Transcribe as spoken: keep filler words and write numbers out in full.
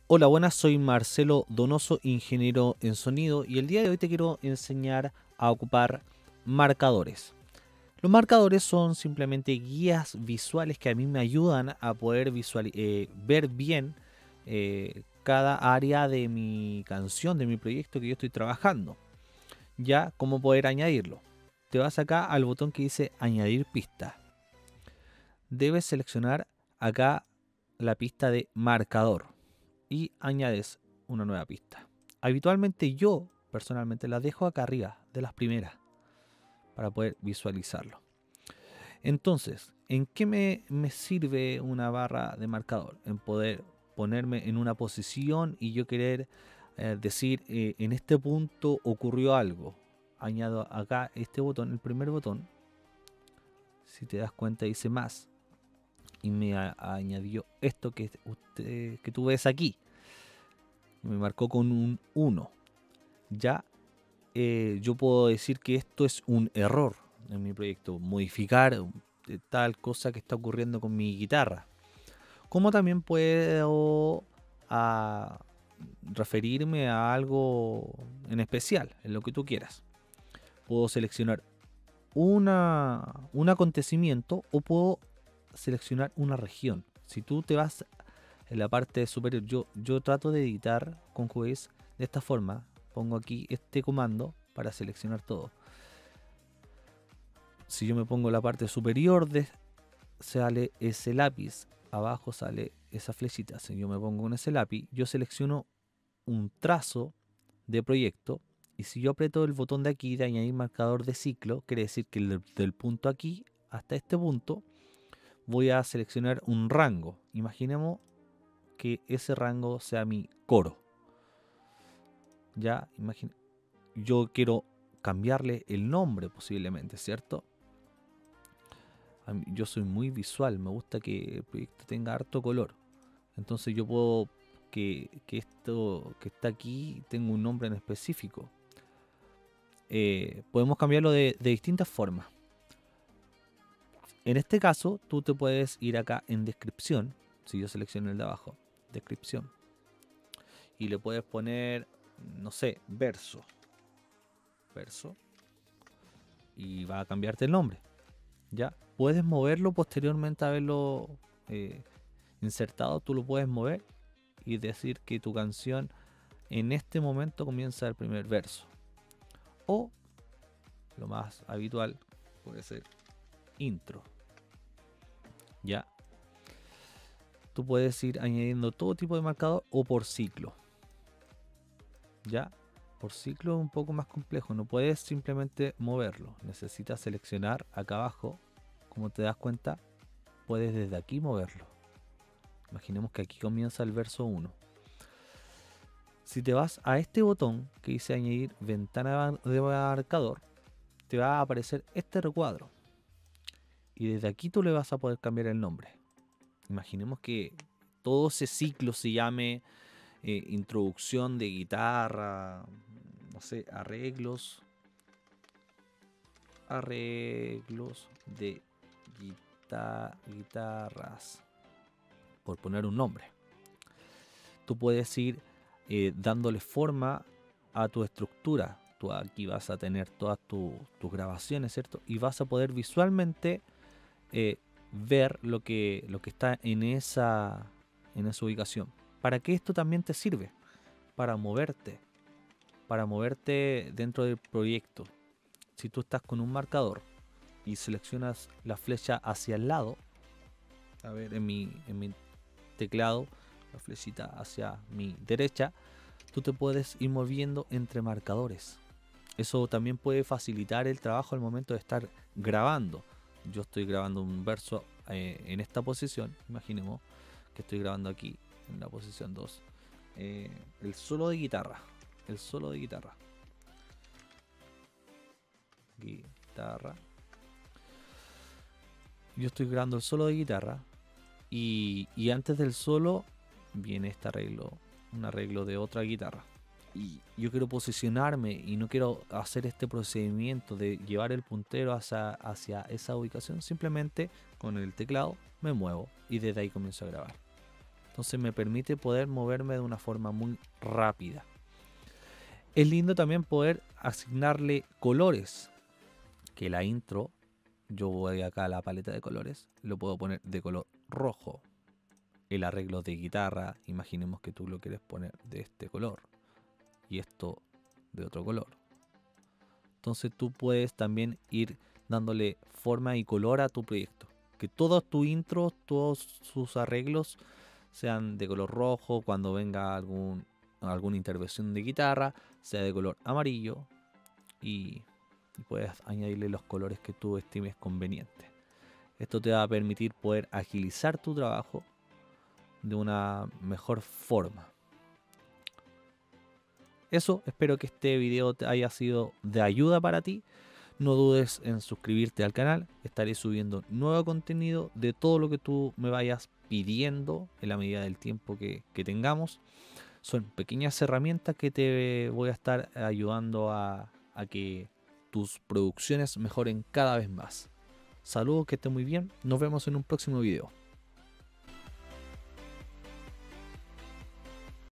Hola, buenas, soy Marcelo Donoso, ingeniero en sonido, y el día de hoy te quiero enseñar a ocupar marcadores. Los marcadores son simplemente guías visuales que a mí me ayudan a poder visual, eh, ver bien eh, cada área de mi canción, de mi proyecto que yo estoy trabajando. Ya, cómo poder añadirlo. Te vas acá al botón que dice añadir pista. Debes seleccionar acá la pista de marcador y añades una nueva pista. Habitualmente yo personalmente la dejo acá arriba de las primeras para poder visualizarlo. Entonces, ¿en qué me, me sirve una barra de marcador? En poder ponerme en una posición y yo querer eh, decir eh, en este punto ocurrió algo. Añado acá este botón, el primer botón. Si te das cuenta dice más y me a- añadió esto que, usted, que tú ves aquí. Me marcó con un uno. Ya eh, yo puedo decir que esto es un error en mi proyecto, modificar eh, tal cosa que está ocurriendo con mi guitarra. Como también puedo a, referirme a algo en especial, en lo que tú quieras. Puedo seleccionar una, un acontecimiento o puedo seleccionar una región. Si tú te vas en la parte superior, yo, yo trato de editar con Cubase de esta forma. Pongo aquí este comando para seleccionar todo. Si yo me pongo la parte superior, de, sale ese lápiz. Abajo sale esa flechita. Si yo me pongo en ese lápiz, yo selecciono un trazo de proyecto. Y si yo aprieto el botón de aquí de añadir marcador de ciclo, quiere decir que del, del punto aquí hasta este punto voy a seleccionar un rango. Imaginemos que ese rango sea mi coro. Ya, imagina, yo quiero cambiarle el nombre posiblemente, ¿cierto? Yo soy muy visual, me gusta que el proyecto tenga harto color. Entonces yo puedo que, que esto que está aquí tenga un nombre en específico. Eh, podemos cambiarlo de, de distintas formas. En este caso, tú te puedes ir acá en descripción, si yo selecciono el de abajo, descripción, y le puedes poner, no sé, verso, verso, y va a cambiarte el nombre. Ya puedes moverlo posteriormente a haberlo eh, insertado, tú lo puedes mover y decir que tu canción en este momento comienza el primer verso. O lo más habitual puede ser intro. Ya, tú puedes ir añadiendo todo tipo de marcador o por ciclo. Ya, por ciclo es un poco más complejo, no puedes simplemente moverlo, necesitas seleccionar acá abajo, como te das cuenta, puedes desde aquí moverlo. Imaginemos que aquí comienza el verso uno. Si te vas a este botón que dice añadir ventana de marcador, te va a aparecer este recuadro. Y desde aquí tú le vas a poder cambiar el nombre. Imaginemos que todo ese ciclo se llame eh, introducción de guitarra, no sé, arreglos, arreglos de guita- guitarras, por poner un nombre. Tú puedes ir eh, dándole forma a tu estructura. Tú aquí vas a tener todas tu, tus grabaciones, ¿cierto? Y vas a poder visualmente eh, ver lo que, lo que está en esa, en esa ubicación. ¿Para qué esto también te sirve? Para moverte, para moverte dentro del proyecto. Si tú estás con un marcador y seleccionas la flecha hacia el lado, a ver, en mi, en mi teclado, la flechita hacia mi derecha, tú te puedes ir moviendo entre marcadores. Eso también puede facilitar el trabajo al momento de estar grabando. Yo estoy grabando un verso eh, en esta posición. Imaginemos que estoy grabando aquí en la posición dos. Eh, el solo de guitarra. El solo de guitarra. Guitarra. Yo estoy grabando el solo de guitarra. Y, y antes del solo viene este arreglo. Un arreglo de otra guitarra. Y yo quiero posicionarme y no quiero hacer este procedimiento de llevar el puntero hacia, hacia esa ubicación, simplemente con el teclado me muevo y desde ahí comienzo a grabar. Entonces me permite poder moverme de una forma muy rápida. Es lindo también poder asignarle colores, que la intro, yo voy acá a la paleta de colores, lo puedo poner de color rojo. El arreglo de guitarra, imaginemos que tú lo quieres poner de este color y esto de otro color. Entonces tú puedes también ir dándole forma y color a tu proyecto. Que todos tus intros, todos sus arreglos sean de color rojo. Cuando venga algún, alguna intervención de guitarra, sea de color amarillo. Y, y puedes añadirle los colores que tú estimes convenientes. Esto te va a permitir poder agilizar tu trabajo de una mejor forma. Eso, espero que este video te haya sido de ayuda para ti. No dudes en suscribirte al canal. Estaré subiendo nuevo contenido de todo lo que tú me vayas pidiendo en la medida del tiempo que, que tengamos. Son pequeñas herramientas que te voy a estar ayudando a, a que tus producciones mejoren cada vez más. Saludos, que estés muy bien. Nos vemos en un próximo video.